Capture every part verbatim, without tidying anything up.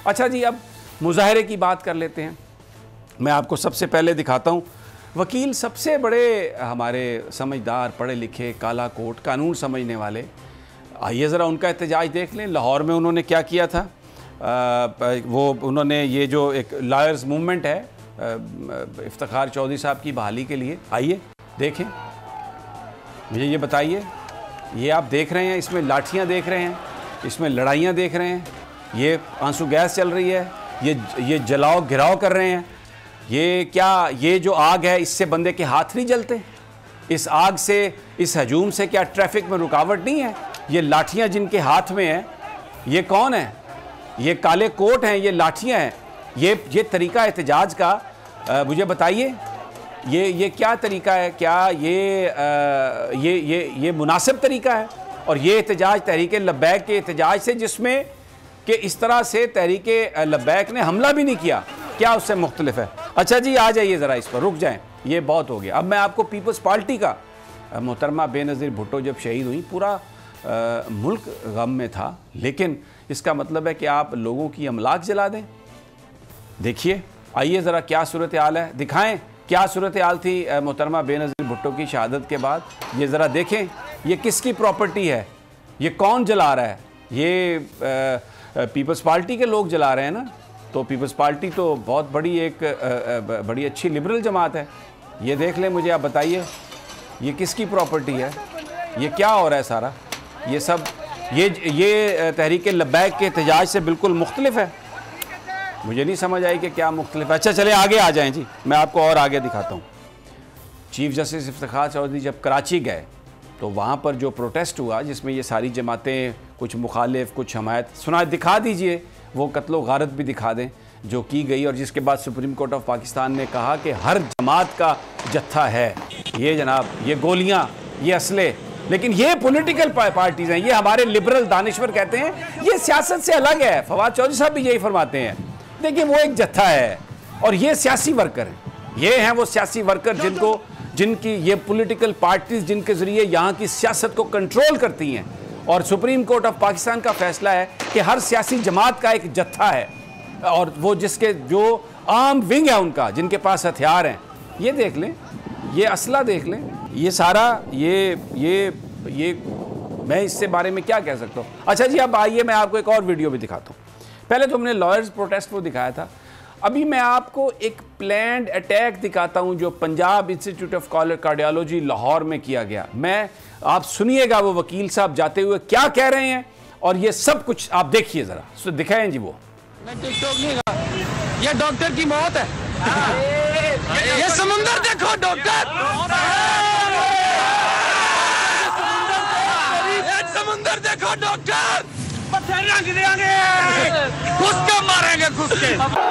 अच्छा जी, अब मुजाहरे की बात कर लेते हैं। मैं आपको सबसे पहले दिखाता हूँ वकील, सबसे बड़े हमारे समझदार, पढ़े लिखे, काला कोट, कानून समझने वाले, आइए ज़रा उनका एहतजाज देख लें। लाहौर में उन्होंने क्या किया था, आ, वो उन्होंने ये जो एक लॉयर्स मूवमेंट है इफ्तिखार चौधरी साहब की बहाली के लिए, आइए देखें, मुझे ये बताइए, ये आप देख रहे हैं, इसमें लाठियाँ देख रहे हैं, इसमें लड़ाइयाँ देख रहे हैं, ये आंसू गैस चल रही है, ये ये जलाओ घिराव कर रहे हैं। ये क्या, ये जो आग है इससे बंदे के हाथ नहीं जलते? इस आग से, इस हजूम से क्या ट्रैफिक में रुकावट नहीं है? ये लाठियाँ जिनके हाथ में हैं, ये कौन है? ये काले कोट हैं, ये लाठियाँ हैं। ये ये तरीका एहतजाज का आ, मुझे बताइए, ये ये क्या तरीका है? क्या ये आ, ये ये ये मुनासिब तरीका है? और ये एहतजाज तहरीक लब्बैक के एहतजाज से, जिसमें कि इस तरह से तहरीक लब्बैक ने हमला भी नहीं किया, क्या उससे मुख्तलिफ है? अच्छा जी, आ जाइए ज़रा इस पर, रुक जाएं, ये बहुत हो गया। अब मैं आपको पीपल्स पार्टी का, मोहतरमा बेनज़ीर भुट्टो जब शहीद हुई, पूरा आ, मुल्क गम में था, लेकिन इसका मतलब है कि आप लोगों की अमलाक जला दें? देखिए, आइए ज़रा क्या सूरत हाल है, दिखाएं क्या सूरत हाल थी मोहतरमा बेनज़ीर भुट्टो की शहादत के बाद। ये ज़रा देखें, ये किसकी प्रॉपर्टी है, ये कौन जला रहा है? ये आ, पीपल्स पार्टी के लोग जला रहे हैं ना। तो पीपल्स पार्टी तो बहुत बड़ी एक बड़ी अच्छी लिबरल जमात है। ये देख लें, मुझे आप बताइए, ये किसकी प्रॉपर्टी है? ये क्या हो रहा है सारा? ये सब ये ये तहरीक लब्बैक के एहतजाज से बिल्कुल मुख्तलिफ है। मुझे नहीं समझ आई कि क्या मुख्तलिफ है। अच्छा चले आगे आ जाएं जी, मैं आपको और आगे दिखाता हूँ। चीफ जस्टिस इफ्तिखार चौधरी जब कराची गए तो वहाँ पर जो प्रोटेस्ट हुआ, जिसमें ये सारी जमातें, कुछ मुखालिफ, कुछ हमायत, सुना दिखा दीजिए, वो कत्लो गारत भी दिखा दें जो की गई, और जिसके बाद सुप्रीम कोर्ट ऑफ पाकिस्तान ने कहा कि हर जमात का जत्था है ये जनाब, ये गोलियां, ये असले। लेकिन ये पॉलिटिकल पार्टीज हैं, ये हमारे लिबरल दानिश्वर कहते हैं ये सियासत से अलग है। फवाद चौधरी साहब भी यही फरमाते हैं। देखिए, वो एक जत्था है और ये सियासी वर्कर हैं। ये हैं वो सियासी वर्कर जिनको, जिनकी ये पॉलिटिकल पार्टीज, जिनके ज़रिए यहाँ की सियासत को कंट्रोल करती हैं। और सुप्रीम कोर्ट ऑफ पाकिस्तान का फैसला है कि हर सियासी जमात का एक जत्था है, और वो जिसके जो आम विंग है उनका, जिनके पास हथियार हैं। ये देख लें, ये असला देख लें, ये सारा, ये ये ये मैं इससे बारे में क्या कह सकता हूँ। अच्छा जी, अब आइए मैं आपको एक और वीडियो भी दिखाता हूँ। पहले तो हमने लॉयर्स प्रोटेस्ट वो दिखाया था, अभी मैं आपको एक प्लान्ड अटैक दिखाता हूं जो Punjab Institute of Cardiology Lahore में किया गया। मैं, आप सुनिएगा वो वकील साहब जाते हुए क्या कह रहे हैं, और ये सब कुछ आप देखिए ज़रा, तो दिखाएं जी। वो मैं टिकटॉक नहीं कर, ये डॉक्टर की मौत है। ये समुंदर देखो डॉक्टर, समुंदर देखो डॉक्टर, पत्थर रख देंगे, घुस के मारेंगे, घुस के।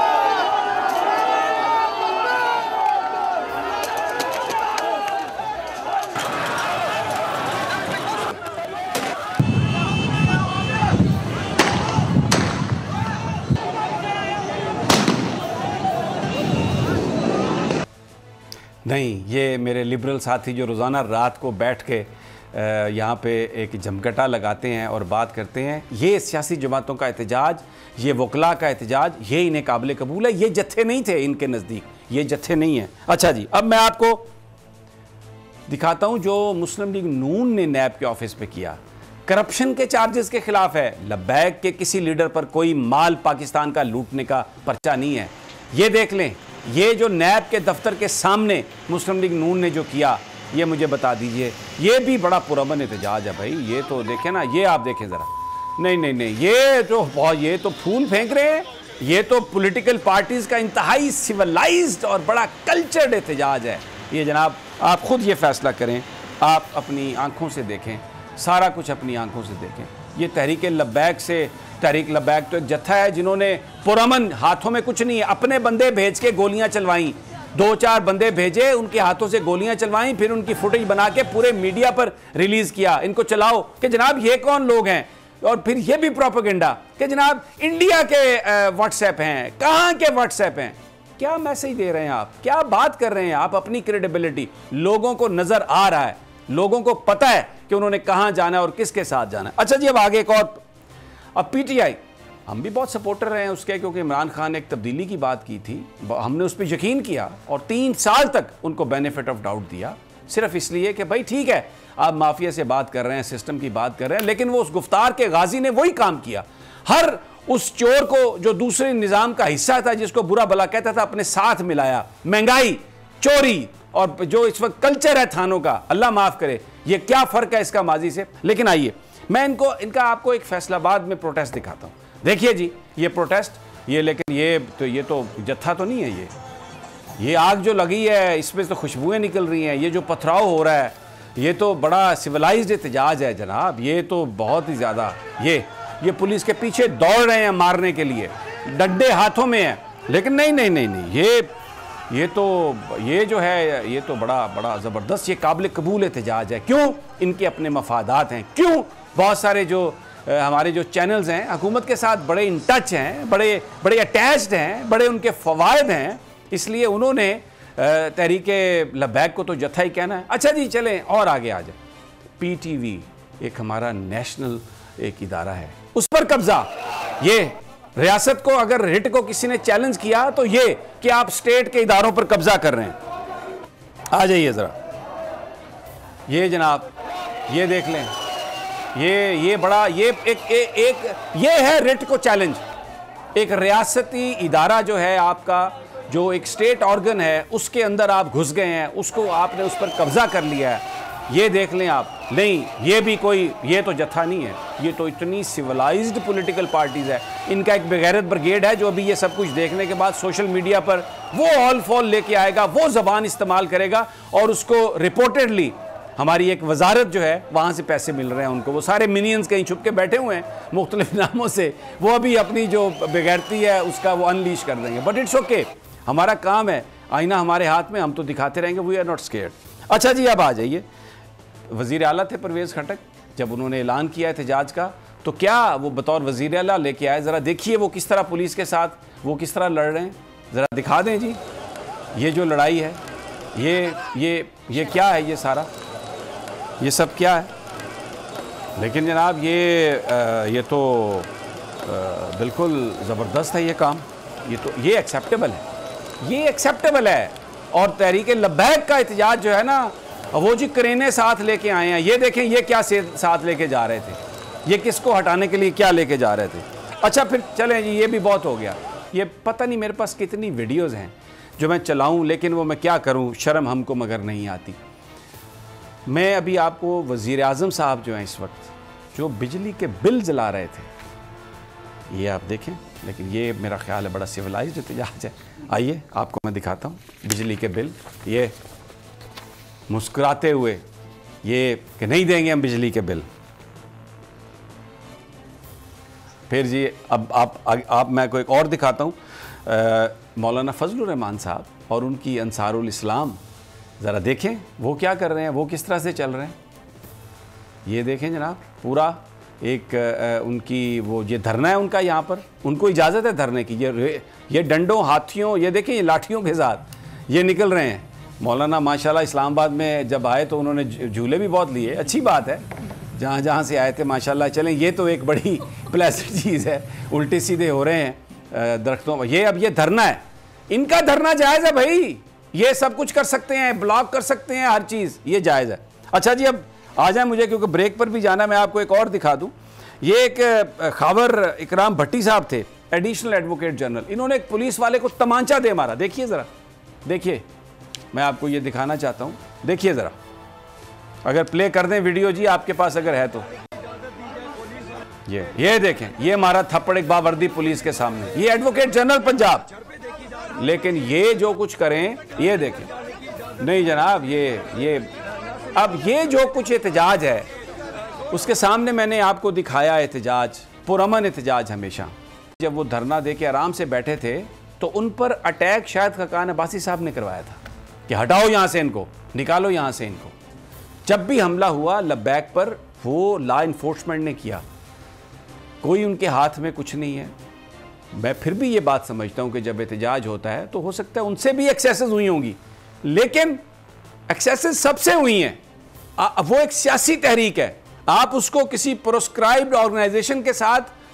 नहीं, ये मेरे लिबरल साथी जो रोज़ाना रात को बैठ के यहाँ पे एक जमघटा लगाते हैं और बात करते हैं, ये सियासी जमातों का एहतजाज, ये वकला का एहतजाज, ये इन्हें काबिल कबूल है। ये जत्थे नहीं थे इनके नज़दीक, ये जत्थे नहीं हैं। अच्छा जी, अब मैं आपको दिखाता हूँ जो मुस्लिम लीग नून ने नैब के ऑफिस पे किया। करप्शन के चार्जेस के खिलाफ है। लब्बैक के किसी लीडर पर कोई माल पाकिस्तान का लूटने का पर्चा नहीं है। ये देख लें, ये जो नैब के दफ्तर के सामने मुस्लिम लीग नून ने जो किया, ये मुझे बता दीजिए, ये भी बड़ा पुरअमन एहतजाज है भाई। ये तो देखें ना, ये आप देखें ज़रा, नहीं नहीं नहीं, ये तो ये तो फूल फेंक रहे हैं। ये तो पॉलिटिकल पार्टीज़ का इंतहाई सिविलाइज्ड और बड़ा कल्चर्ड एहतजाज है। ये जनाब, आप खुद ये फैसला करें, आप अपनी आंखों से देखें, सारा कुछ अपनी आंखों से देखें। ये तहरीक लब्बैक से, तहरीक लब्बैक तो एक जत्था है जिन्होंने पुरअमन, हाथों में कुछ नहीं है, अपने बंदे भेज के गोलियां चलवाई, दो चार बंदे भेजे, उनके हाथों से गोलियां चलवाई, फिर उनकी फुटेज बना के पूरे मीडिया पर रिलीज किया, इनको चलाओ कि जनाब ये कौन लोग हैं। और फिर ये भी प्रोपेगेंडा कि जनाब इंडिया के व्हाट्सएप हैं, कहाँ के व्हाट्सएप हैं। क्या मैसेज दे रहे हैं आप, क्या बात कर रहे हैं आप। अपनी क्रेडिबिलिटी लोगों को नजर आ रहा है, लोगों को पता है कि उन्होंने कहां जाना है और किसके साथ जाना है। अच्छा जी, अब आगे एक और, अब पीटीआई हम भी बहुत सपोर्टर रहे हैं उसके, क्योंकि इमरान खान ने एक तब्दीली की बात की थी, हमने उस पर यकीन किया और तीन साल तक उनको बेनिफिट ऑफ डाउट दिया, सिर्फ इसलिए कि भाई ठीक है आप माफिया से बात कर रहे हैं, सिस्टम की बात कर रहे हैं, लेकिन वो उस गुफ्तार के गाजी ने वही काम किया। हर उस चोर को जो दूसरे निज़ाम का हिस्सा था, जिसको बुरा भला कहता था, अपने साथ मिलाया। महंगाई, चोरी और जो इस वक्त कल्चर है थानों का, अल्लाह माफ़ करे, ये क्या फ़र्क है इसका माजी से। लेकिन आइए मैं इनको इनका आपको एक फैसलाबाद में प्रोटेस्ट दिखाता हूँ। देखिए जी ये प्रोटेस्ट, ये लेकिन ये तो ये तो जत्था तो नहीं है, ये ये आग जो लगी है इसमें तो खुशबुएं निकल रही हैं, ये जो पथराव हो रहा है ये तो बड़ा सिविलाइज्ड एहतजाज है जनाब, ये तो बहुत ही ज़्यादा। ये ये पुलिस के पीछे दौड़ रहे हैं मारने के लिए, डंडे हाथों में हैं, लेकिन नहीं नहीं नहीं नहीं ये ये तो ये जो है ये तो बड़ा बड़ा ज़बरदस्त, ये काबिल कबूल एहतजाज है। क्यों? इनके अपने मफादात हैं। क्यों? बहुत सारे जो आ, हमारे जो चैनल्स हैं हुकूमत के साथ बड़े इन टच हैं, बड़े बड़े अटैच्ड हैं, बड़े उनके फ़वायद हैं, इसलिए उन्होंने तहरीके लब्बैक को तो जत्था ही कहना है। अच्छा जी चलें और आगे आ जाए। पी टी वी एक हमारा नेशनल एक इदारा है, उस पर कब्जा। ये रियासत को अगर रिट को किसी ने चैलेंज किया तो ये कि आप स्टेट के इदारों पर कब्जा कर रहे हैं। आ जाइए ज़रा, ये जनाब ये देख लें, ये ये बड़ा ये एक, एक, एक ये है रिट को चैलेंज। एक रियासती इदारा जो है आपका, जो एक स्टेट ऑर्गन है, उसके अंदर आप घुस गए हैं, उसको आपने उस पर कब्जा कर लिया है। ये देख लें आप। नहीं, ये भी कोई, ये तो जत्था नहीं है, ये तो इतनी सिविलाइज्ड पॉलिटिकल पार्टीज़ है। इनका एक बेगैरत ब्रिगेड है जो अभी ये सब कुछ देखने के बाद सोशल मीडिया पर वो ऑल फॉल लेके आएगा, वो ज़बान इस्तेमाल करेगा और उसको रिपोर्टेडली हमारी एक वजारत जो है वहाँ से पैसे मिल रहे हैं उनको। वो सारे मिनियंस कहीं छुप के बैठे हुए हैं मुख्तलिफ नामों से, वो अभी अपनी जो बेगैरती है उसका वो अनलीश कर देंगे। बट इट्स ओके, हमारा काम है, आईना हमारे हाथ में, हम तो दिखाते रहेंगे, वी आर नॉट स्केयर्ड। अच्छा जी अब आ जाइए, वज़ीर आला थे परवेज़ खटक, जब उन्होंने ऐलान किया एहतजाज का तो क्या वो बतौर वज़ीर आला लेके आए, ज़रा देखिए वो किस तरह पुलिस के साथ वो किस तरह लड़ रहे हैं, ज़रा दिखा दें जी। ये जो लड़ाई है ये ये ये क्या है, ये सारा ये सब क्या है। लेकिन जनाब ये आ, ये तो आ, बिल्कुल ज़बरदस्त है ये काम, ये तो ये एक्सेप्टेबल है, ये एक्सेप्टेबल है। और तहरीक लब्बैक का एहतजाज जो है ना, वो जी करेने साथ लेके आए हैं। ये देखें ये क्या साथ लेके जा रहे थे, ये किसको हटाने के लिए क्या लेके जा रहे थे। अच्छा फिर चलें जी, ये भी बहुत हो गया। ये पता नहीं मेरे पास कितनी वीडियोज़ हैं जो मैं चलाऊं, लेकिन वो मैं क्या करूं, शर्म हमको मगर नहीं आती। मैं अभी आपको वज़ीर आज़म साहब जो हैं इस वक्त जो बिजली के बिल जला रहे थे, ये आप देखें। लेकिन ये मेरा ख्याल है बड़ा सिविलाइज्ड एहतजाज है। आइए आपको मैं दिखाता हूँ बिजली के बिल, ये मुस्कुराते हुए ये कि नहीं देंगे हम बिजली के बिल। फिर जी अब आप आप मैं को एक और दिखाता हूँ, मौलाना फजलुर रहमान साहब और उनकी अंसारुल इस्लाम, ज़रा देखें वो क्या कर रहे हैं, वो किस तरह से चल रहे हैं। ये देखें जनाब, पूरा एक आ, उनकी वो ये धरना है उनका, यहाँ पर उनको इजाज़त है धरने की। ये ये डंडों, हाथियों, ये देखें ये लाठियों के साथ ये निकल रहे हैं। मौलाना माशाल्लाह इस्लामाबाद में जब आए तो उन्होंने झूले भी बहुत लिए, अच्छी बात है, जहाँ जहाँ से आए थे माशाल्लाह। चलें ये तो एक बड़ी प्लेजेंट चीज़ है, उल्टे सीधे हो रहे हैं दरख्तों। ये अब ये धरना है, इनका धरना जायज़ है भाई, ये सब कुछ कर सकते हैं, ब्लॉक कर सकते हैं, हर चीज़ ये जायज़ है। अच्छा जी अब आ जाए, मुझे क्योंकि ब्रेक पर भी जाना, मैं आपको एक और दिखा दूँ। ये एक खावर इकराम भट्टी साहब थे, एडिशनल एडवोकेट जनरल, इन्होंने एक पुलिस वाले को तमांचा दे मारा। देखिए ज़रा, देखिए मैं आपको ये दिखाना चाहता हूँ, देखिए ज़रा, अगर प्ले कर दें वीडियो जी आपके पास अगर है तो। ये ये देखें, ये मारा थप्पड़ एक बावर्दी पुलिस के सामने, ये एडवोकेट जनरल पंजाब। लेकिन ये जो कुछ करें ये देखें, नहीं जनाब ये ये अब ये जो कुछ एहतजाज है उसके सामने मैंने आपको दिखाया एहतजाज, पुरअमन एहतजाज। हमेशा जब वो धरना दे के आराम से बैठे थे तो उन पर अटैक शायद खकान अब्बासी साहब ने करवाया था कि हटाओ यहाँ से इनको, निकालो यहाँ से इनको। जब भी हमला हुआ लब्बैक पर, वो लॉ इन्फोर्समेंट ने किया, कोई उनके हाथ में कुछ नहीं है। मैं फिर भी ये बात समझता हूँ कि जब एहतजाज होता है तो हो सकता है उनसे भी एक्सेसेस हुई होंगी, लेकिन एक्सेसेस सबसे हुई हैं। वो एक सियासी तहरीक है, आप उसको किसी प्रोस्क्राइब्ड ऑर्गेनाइजेशन के साथ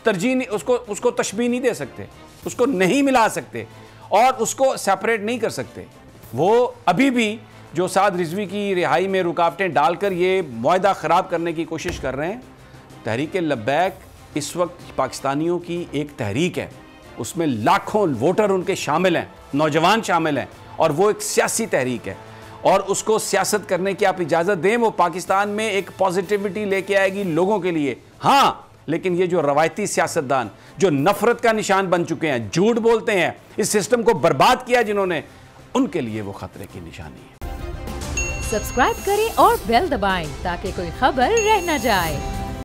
तरजीह नहीं, उसको उसको तशबीह नहीं दे सकते, उसको नहीं मिला सकते और उसको सेपरेट नहीं कर सकते। वो अभी भी जो साद रिजवी की रिहाई में रुकावटें डालकर ये मुआहदा ख़राब करने की कोशिश कर रहे हैं। तहरीक लब्बैक इस वक्त पाकिस्तानियों की एक तहरीक है, उसमें लाखों वोटर उनके शामिल हैं, नौजवान शामिल हैं, और वो एक सियासी तहरीक है और उसको सियासत करने की आप इजाज़त दें, वो पाकिस्तान में एक पॉजिटिविटी लेके आएगी लोगों के लिए। हाँ, लेकिन ये जो रवायती सियासतदान जो नफरत का निशान बन चुके हैं, झूठ बोलते हैं, इस सिस्टम को बर्बाद किया जिन्होंने, उनके लिए वो खतरे की निशानी है। सब्सक्राइब करें और बेल दबाएं ताकि कोई खबर रह न जाए।